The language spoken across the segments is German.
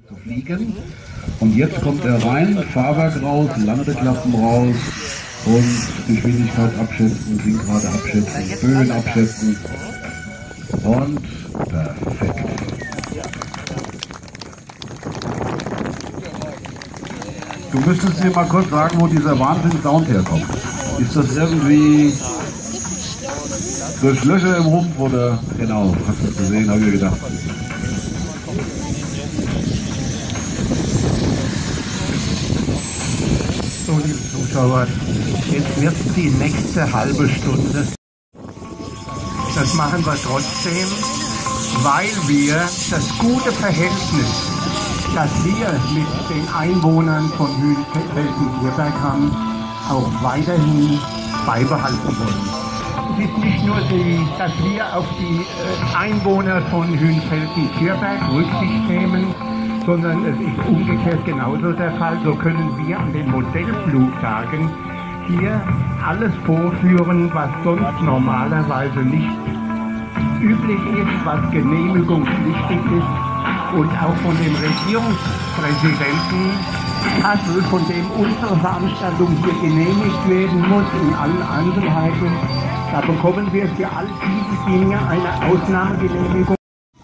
zu fliegen. Und jetzt kommt er rein, Fahrwerk raus, Landeklappen raus und Geschwindigkeit abschätzen, Winkrate abschätzen, Böen abschätzen und perfekt. Du müsstest mir mal kurz sagen, wo dieser Wahnsinn-Sound herkommt. Ist das irgendwie durch Löcher im Rumpf oder? Genau, hast du es gesehen, habe ich gedacht. So, liebe Zuschauer, jetzt wird die nächste halbe Stunde. Das machen wir trotzdem, weil wir das gute Verhältnis, das wir mit den Einwohnern von Hühnfelden-Kierberg haben, auch weiterhin beibehalten wollen. Es ist nicht nur, dass wir auf die Einwohner von Hühnfelden-Kierberg Rücksicht nehmen, sondern es ist umgekehrt genauso der Fall. So können wir an den Modellflugtagen hier alles vorführen, was sonst normalerweise nicht üblich ist, was genehmigungspflichtig ist, und auch von dem Regierungspräsidenten Kassel, von dem unsere Veranstaltung hier genehmigt werden muss, in allen Einzelheiten. Da bekommen wir für all diese Dinge eine Ausnahmegenehmigung.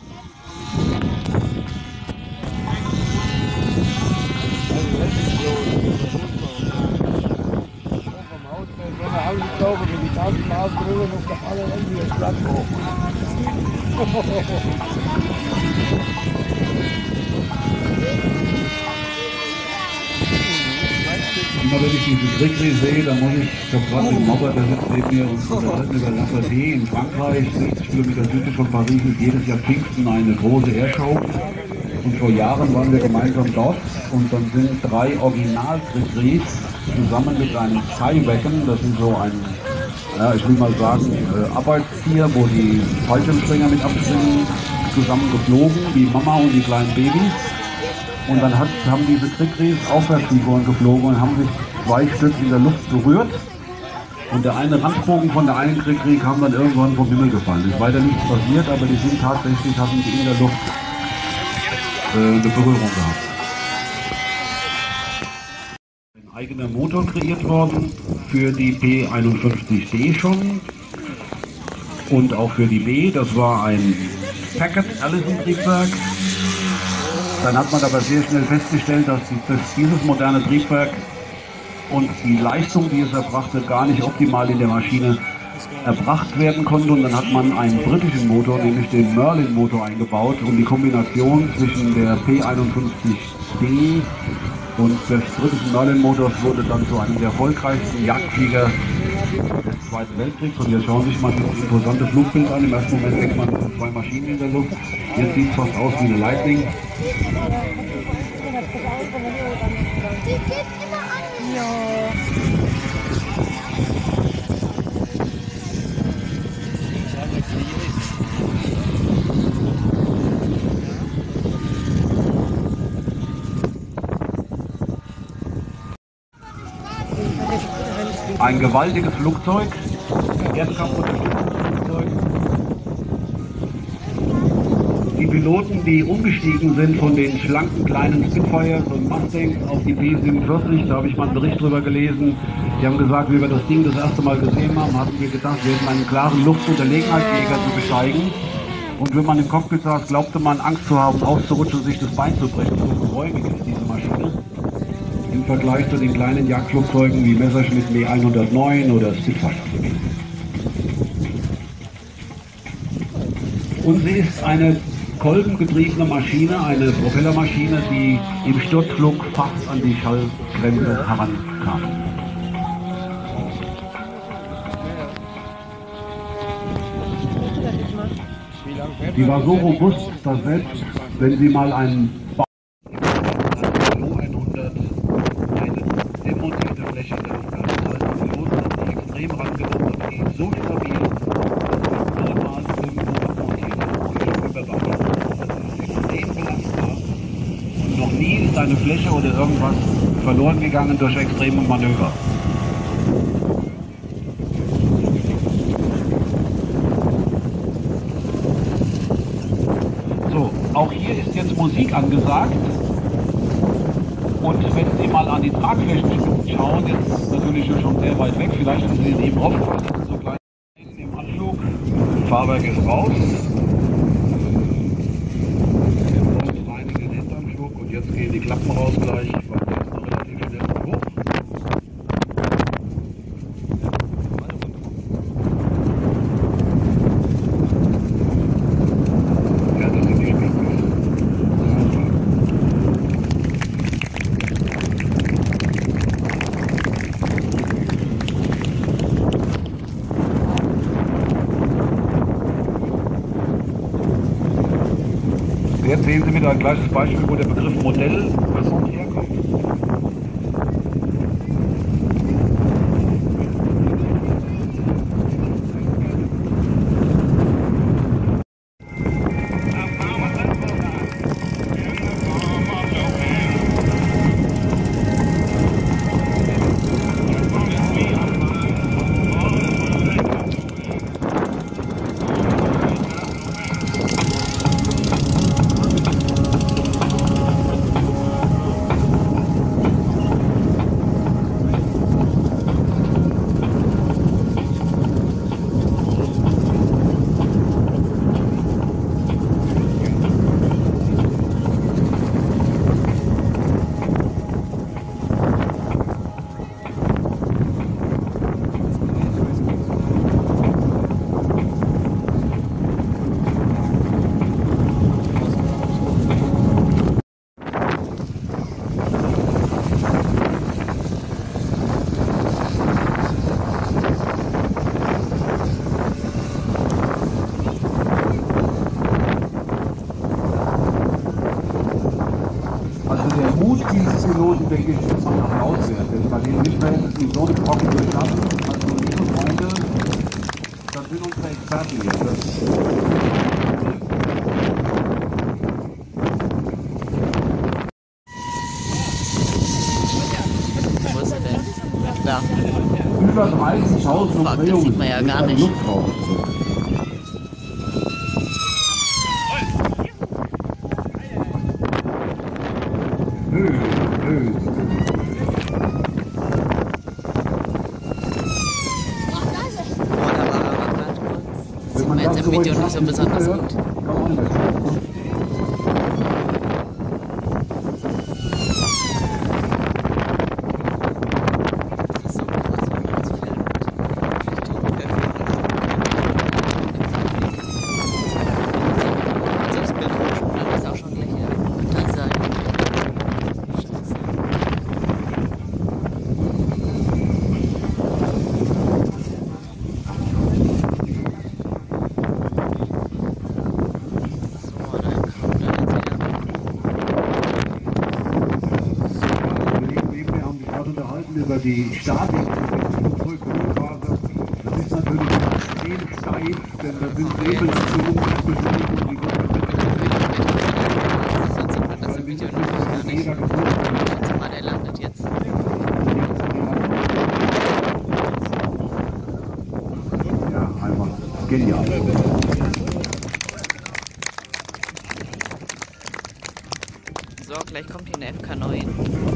Immer wenn ich diesen Trickreh sehe, dann muss ich habe gerade den Mobber, der sitzt neben mir und unterhalten über La Ferté in Frankreich, 60 Kilometer südlich von Paris, ist jedes Jahr Pfingsten eine große Airshow. Und vor Jahren waren wir gemeinsam dort und dann sind 3 Original-Trickrehs zusammen mit einem Skywagon, das ist so ein, ja, ich will mal sagen, Arbeitstier, wo die Fallschirmspringer mit abspringen, zusammen geflogen, die Mama und die kleinen Babys. Und dann haben diese Trickrehs Aufwärtsfiguren geflogen und haben sich 2 Stück in der Luft berührt. Und der eine Randbogen von der einen Trickreh kam dann irgendwann vom Himmel gefallen. Es ist weiter nichts passiert, aber die sind tatsächlich, hatten die in der Luft eine Berührung gehabt. Ein eigener Motor kreiert worden für die P51D schon und auch für die B. Das war ein Packard Allison Triebwerk. Dann hat man aber sehr schnell festgestellt, dass dieses moderne Triebwerk und die Leistung, die es erbrachte, gar nicht optimal in der Maschine erbracht werden konnte. Und dann hat man einen britischen Motor, nämlich den Merlin-Motor, eingebaut. Und die Kombination zwischen der P51D und des britischen Merlin-Motors wurde dann zu einem der erfolgreichsten Jagdflieger des Zweiten Weltkriegs. Und hier schauen Sie sich mal dieses imposante Flugbild an. Im ersten Moment denkt man, es sind 2 Maschinen in der Luft. Jetzt sieht es fast aus wie eine Lightning. Ein gewaltiges Flugzeug, Erdkampfunterstützungsflugzeug. Die Piloten, die umgestiegen sind von den schlanken kleinen Spitfires und Mustangs auf die P-47, da habe ich mal einen Bericht drüber gelesen. Die haben gesagt, wie wir das Ding das erste Mal gesehen haben, hatten wir gedacht, wir hätten einen klaren Luftunterlegenheitsjäger zu besteigen. Und wenn man im Cockpit saß, glaubte man Angst zu haben, auszurutschen und sich das Bein zu brechen. So geräumig ist diese Maschine im Vergleich zu den kleinen Jagdflugzeugen wie Messerschmitt Me-109 oder Spitfire. Und sie ist eine kolbengetriebene Maschine, eine Propellermaschine, die im Sturzflug fast an die Schallgrenze herankam. Die war so robust, dass selbst wenn sie mal einen demontierte Fläche der Piloten hat die extrem rangenommen und die ist so stabil, dass niemals irgendwo abmontiert und überwacht. Das ist extrem belastbar und noch nie ist eine Fläche oder irgendwas verloren gegangen durch extreme Manöver. So, auch hier ist jetzt Musik angesagt. Und wenn Sie mal an die Tragflächen schauen, jetzt natürlich schon sehr weit weg, vielleicht ist es Ihnen eben aufgefallen, das sind so kleine im Anflug. Das Fahrwerk ist raus. Und reinigen den Hinteranflug und jetzt gehen die Klappen raus gleich, weil der ist noch relativ schnell und hoch. Ja, das sind die Spiegel. Jetzt sehen Sie wieder ein gleiches Beispiel, wo der Begriff Modellversion herkommt. Also der Mut dieses Piloten, denke ich, ist noch Applaus wert. Denn bei den Mischverhältnissen so eine Brocken durchschaffen, also liebe Freunde, das sind unsere Experten hier. Wo ist er denn? Da. Über 30.000 Umdrehungen. Sieht man ja gar nicht. Sieht man jetzt im Video nicht so besonders gut. Über die Statik des Flugzeugfahrers. Das ist natürlich extrem steif, denn da sind Nebelaktionen beschleunigt und Der landet jetzt. Ja, einfach genial. So, gleich kommt hier eine FK9.